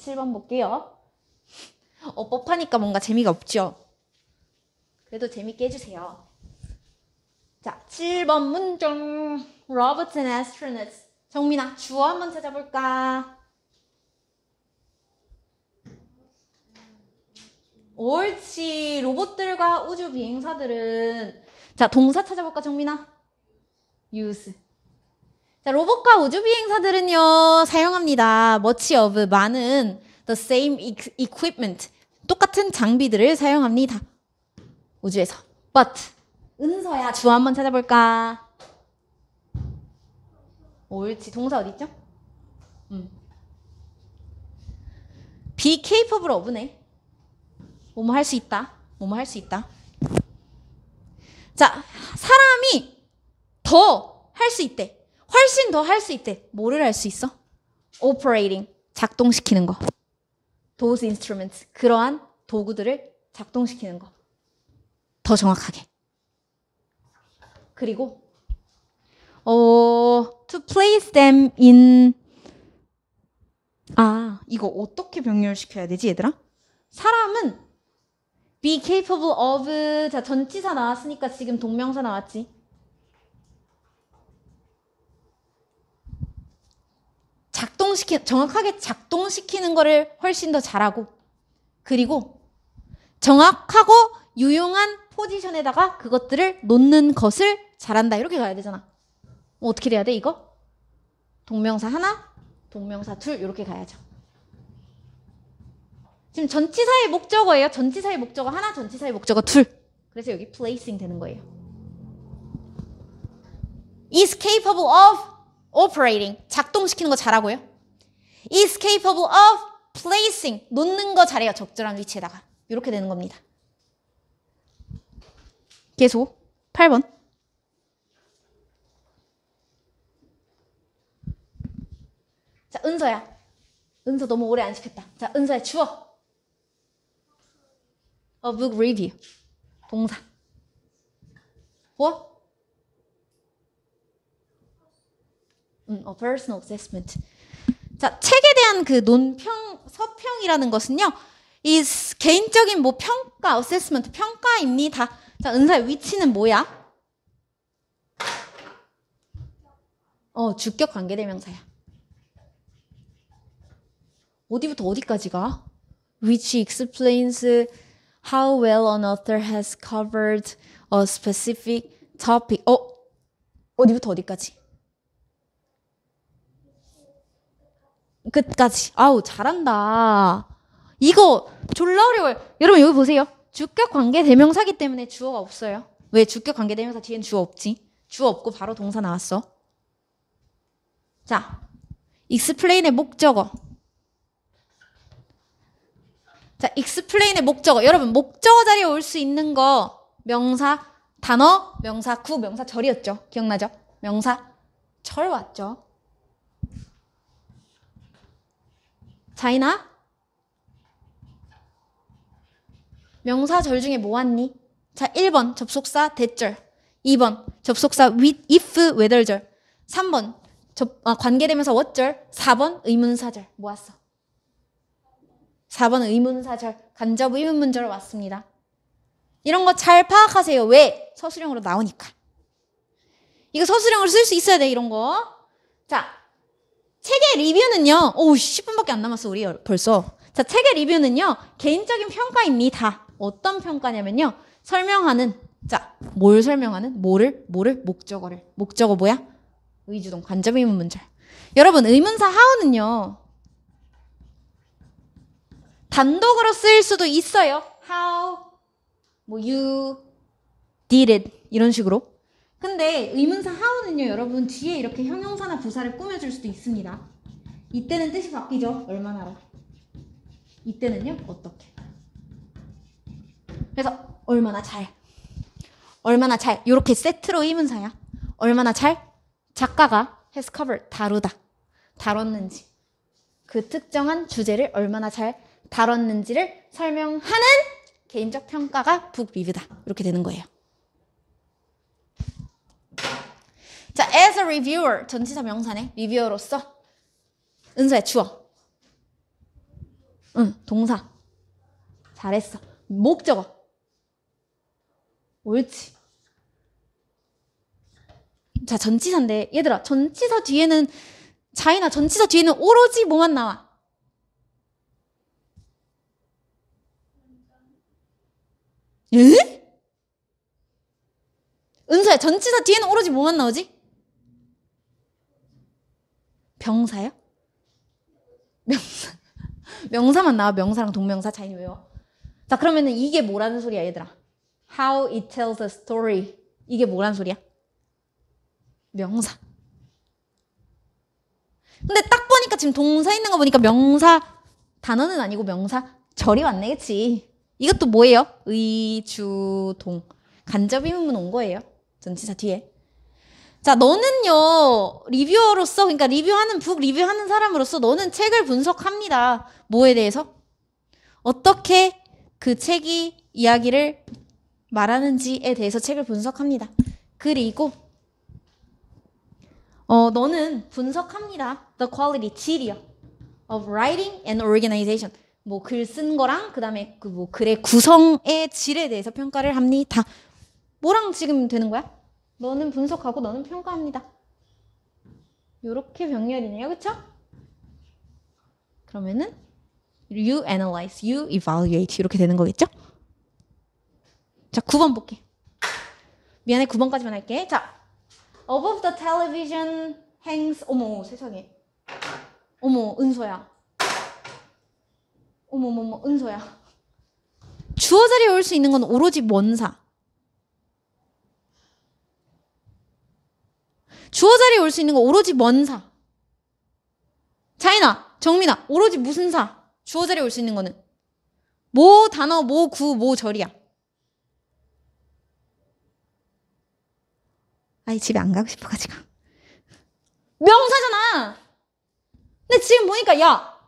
칠 번 볼게요. 어, 법하니까 뭔가 재미가 없죠? 그래도 재밌게 해주세요. 자, 칠 번 문장. Robots and astronauts. 정민아, 주어 한번 찾아볼까? 옳지. 로봇들과 우주 비행사들은. 자, 동사 찾아볼까, 정민아? use. 자, 로봇과 우주 비행사들은요, 사용합니다. much of, 많은 the same equipment. 똑같은 장비들을 사용합니다. 우주에서. but. 은서야, 주어 한번 찾아볼까? 옳지. 동사 어딨죠? 음. be capable of네. 뭐뭐 할 수 있다. 뭐뭐 할 수 있다. 자, 사람이 더 할 수 있대. 훨씬 더 할 수 있대. 뭐를 할 수 있어? operating. 작동시키는 거. those instruments. 그러한 도구들을 작동시키는 거. 더 정확하게. 그리고 어, to place them in 아, 이거 어떻게 병렬시켜야 되지, 얘들아? 사람은 be capable of 자, 전치사 나왔으니까 지금 동명사 나왔지. 작동시키 정확하게 작동시키는 거를 훨씬 더 잘하고 그리고 정확하고 유용한 포지션에다가 그것들을 놓는 것을 잘한다. 이렇게 가야 되잖아. 어떻게 돼야 돼, 이거? 동명사 하나, 동명사 둘 이렇게 가야죠. 지금 전치사의 목적어예요. 전치사의 목적어 하나, 전치사의 목적어 둘. 그래서 여기 placing 되는 거예요. is capable of operating. 작동시키는 거 잘하고요. is capable of placing. 놓는 거 잘해요. 적절한 위치에다가. 이렇게 되는 겁니다. 계속 팔 번. 자, 은서야. 은서 너무 오래 안 시켰다. 자, 은서야, 주어. A book review. 동사. 뭐? 음, a personal assessment. 자, 책에 대한 그 논평, 서평이라는 것은요, is 개인적인 뭐 평가, assessment, 평가입니다. 자, 은서의 위치는 뭐야? 어, 주격 관계대명사야. 어디부터 어디까지가? Which explains how well an author has covered a specific topic. 어, 어디부터 어디까지? 끝까지. 아우, 잘한다. 이거 졸라 어려워요. 여러분 여기 보세요. 주격 관계 대명사기 때문에 주어가 없어요. 왜? 주격 관계 대명사 뒤엔 주어 없지. 주어 없고 바로 동사 나왔어. 자, explain의 목적어. 자, explain의 목적어. 여러분 목적어 자리에 올 수 있는 거 명사, 단어, 명사, 구, 명사, 절이었죠. 기억나죠? 명사, 절 왔죠. 자이나? 명사 절 중에 뭐 왔니? 자, 일 번 접속사 대절, 이 번 접속사 with, if, whether절, 삼 번 접, 아, 관계대명사 what절, 사 번 의문사절. 뭐 왔어? 사 번 의문사절, 간접 의문문절 왔습니다. 이런 거 잘 파악하세요. 왜? 서술형으로 나오니까. 이거 서술형으로 쓸 수 있어야 돼, 이런 거. 자, 책의 리뷰는요. 오, 십 분밖에 안 남았어, 우리 벌써. 자, 책의 리뷰는요. 개인적인 평가입니다. 어떤 평가냐면요. 설명하는, 자, 뭘 설명하는? 뭐를? 뭐를? 목적어를. 목적어 뭐야? 의주동, 간접 의문문절. 여러분, 의문사 how는요. 단독으로 쓰일 수도 있어요. How, 뭐 you did it 이런 식으로. 근데 의문사 how는요, 여러분 뒤에 이렇게 형용사나 부사를 꾸며줄 수도 있습니다. 이때는 뜻이 바뀌죠. 얼마나 알아? 이때는요, 어떻게? 그래서 얼마나 잘, 얼마나 잘 이렇게 세트로 의문사야. 얼마나 잘 작가가 has covered 다루다, 다뤘는지 그 특정한 주제를 얼마나 잘 다뤘는지를 설명하는 개인적 평가가 book review다. 이렇게 되는 거예요. 자, as a reviewer 전치사 명사네. 리뷰어로서. 은서야, 주어. 응, 동사. 잘했어. 목적어. 옳지. 자, 전치사인데 얘들아, 전치사 뒤에는 자이나 전치사 뒤에는 오로지 뭐만 나와? 예? 은서야, 전치사 뒤에는 오로지 뭐만 나오지? 병사요? 명사. 명사만 나와. 명사랑 동명사 차이 외워. 자, 그러면은 이게 뭐라는 소리야, 얘들아? How it tells a story. 이게 뭐라는 소리야? 명사. 근데 딱 보니까 지금 동사 있는 거 보니까 명사 단어는 아니고 명사 절이 왔네, 그치? 이것도 뭐예요? 의, 주, 동. 간접 의문문 온 거예요. 전치사 뒤에. 자, 너는요, 리뷰어로서, 그러니까 리뷰하는, 북 리뷰하는 사람으로서 너는 책을 분석합니다. 뭐에 대해서? 어떻게 그 책이 이야기를 말하는지에 대해서 책을 분석합니다. 그리고, 어, 너는 분석합니다. The quality, 질이요. of writing and organization. 뭐, 글 쓴 거랑, 그 다음에 그 뭐, 글의 구성의 질에 대해서 평가를 합니다. 뭐랑 지금 되는 거야? 너는 분석하고 너는 평가합니다. 요렇게 병렬이네요. 그쵸? 그러면은 you analyze, you evaluate 이렇게 되는 거겠죠? 자, 구 번 볼게. 미안해, 구 번까지만 할게. 자, above the television hangs. 어머, 세상에. 어머, 은서야. 어머머머, 은서야. 주어 자리에 올 수 있는 건 오로지 뭔사? 주어 자리에 올 수 있는 거 오로지 뭔사? 자이나, 정민아, 오로지 무슨 사? 주어 자리에 올 수 있는 거는 뭐 단어, 뭐 구, 뭐 절이야? 아이, 집에 안 가고 싶어가지고. 명사잖아. 근데 지금 보니까 야,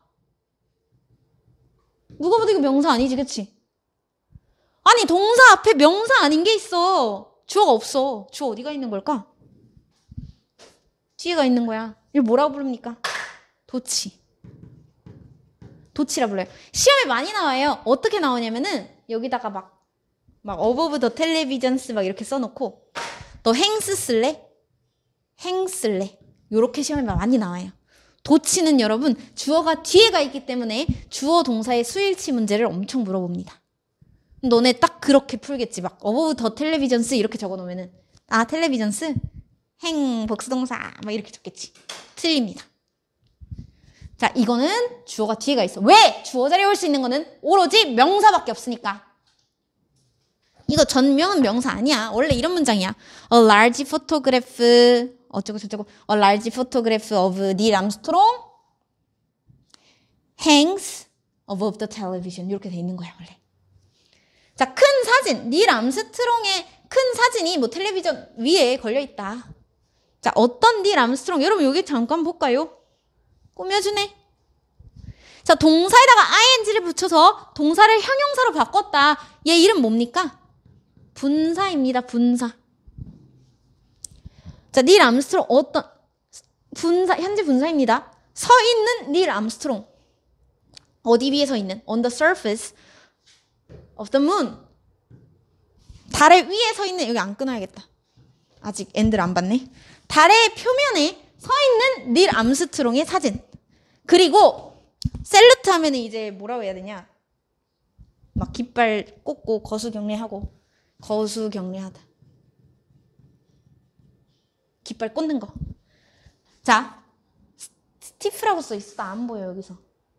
누가 봐도 이거 명사 아니지, 그치? 아니, 동사 앞에 명사 아닌 게 있어. 주어가 없어. 주어 어디가 있는 걸까? 뒤에가 있는 거야. 이걸 뭐라고 부릅니까? 도치. 도치라 불러요. 시험에 많이 나와요. 어떻게 나오냐면은 여기다가 막, 막 above the televisions 막 이렇게 써놓고 너 행스 쓸래? 행 쓸래? 요렇게 시험에 많이 나와요. 도치는 여러분 주어가 뒤에가 있기 때문에 주어 동사의 수일치 문제를 엄청 물어봅니다. 너네 딱 그렇게 풀겠지. 막 above the televisions 이렇게 적어놓으면은 아, 텔레비전스? 행 복수동사 막 이렇게 적겠지. 틀립니다. 자, 이거는 주어가 뒤에가 있어. 왜? 주어 자리에 올 수 있는 거는 오로지 명사밖에 없으니까. 이거 전명은 명사 아니야. 원래 이런 문장이야. A large photograph 어쩌고 저쩌고 A large photograph of Neil Armstrong hangs above the television 이렇게 돼 있는 거야 원래. 자, 큰 사진. 닐 암스트롱의 큰 사진이 뭐 텔레비전 위에 걸려있다. 자, 어떤 닐 암스트롱? 여러분 여기 잠깐 볼까요? 꾸며주네. 자, 동사에다가 아이엔지를 붙여서 동사를 형용사로 바꿨다. 얘 이름 뭡니까? 분사입니다. 분사. 자, 닐 암스트롱 어떤 분사, 현재 분사입니다. 서 있는 닐 암스트롱. 어디 위에 서 있는? On the surface of the moon. 달의 위에 서 있는, 여기 안 끊어야겠다. 아직 엔드를 안 봤네. 달의 표면에 서 있는 닐 암스트롱의 사진. 그리고 셀루트 하면 이제 뭐라고 해야 되냐? 막 깃발 꽂고 거수경례하고 거수경례하다. 깃발 꽂는 거. 자, 스티프라고 써 있어. 안 보여 여기서.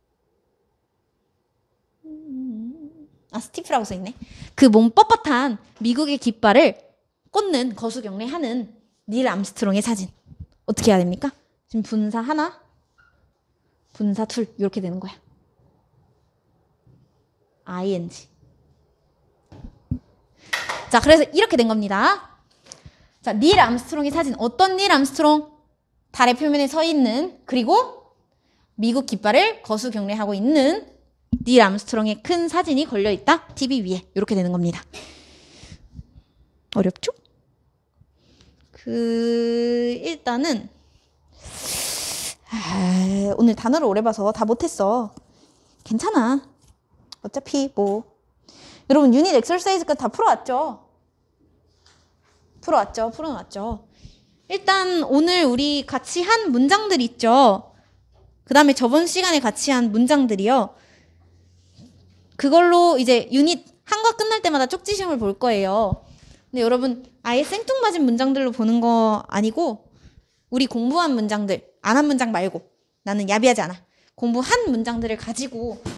아, 스티프라고 써 있네. 그 몸 뻣뻣한 미국의 깃발을 꽂는 거수경례하는 닐 암스트롱의 사진. 어떻게 해야 됩니까? 지금 분사 하나, 분사 둘 이렇게 되는 거야. 아이엔지. 자, 그래서 이렇게 된 겁니다. 자, 닐 암스트롱의 사진. 어떤 닐 암스트롱? 달의 표면에 서 있는, 그리고 미국 깃발을 거수경례하고 있는 닐 암스트롱의 큰 사진이 걸려있다. 티비 위에. 이렇게 되는 겁니다. 어렵죠? 그 일단은 아, 오늘 단어를 오래 봐서 다 못했어. 괜찮아. 어차피 뭐 여러분 유닛 엑서사이즈까지 다 풀어왔죠? 풀어왔죠? 풀어놨죠? 일단 오늘 우리 같이 한 문장들 있죠? 그 다음에 저번 시간에 같이 한 문장들이요. 그걸로 이제 유닛 한 거 끝날 때마다 쪽지시험을 볼 거예요. 근데 여러분 아예 생뚱맞은 문장들로 보는 거 아니고 우리 공부한 문장들, 안 한 문장 말고 나는 야비하지 않아. 공부한 문장들을 가지고